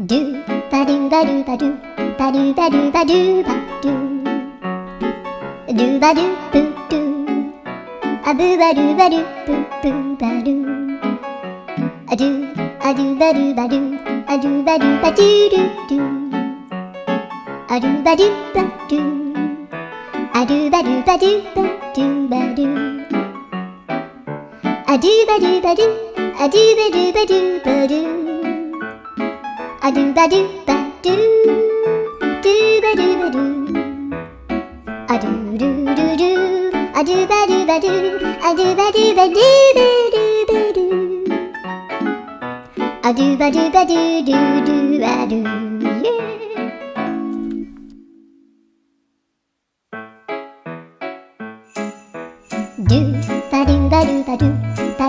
ドゥバドゥバドゥバドゥバドゥバドゥバドゥバドゥドゥバドゥブドゥアブバドゥバドゥブブバドゥアドゥアドゥバドゥバドゥアドゥバドゥバドゥドゥドゥアドゥバドゥバドゥアドゥバドゥバドゥバドゥバドゥアドゥバドゥバドゥアドゥバドゥバドゥバドゥアドゥバドゥバドゥドゥバドゥバドゥアドゥドゥドゥドゥアドゥバドゥバドゥアドゥバドゥバドゥバドゥバドゥアドゥバドゥバドゥドゥドゥバドゥ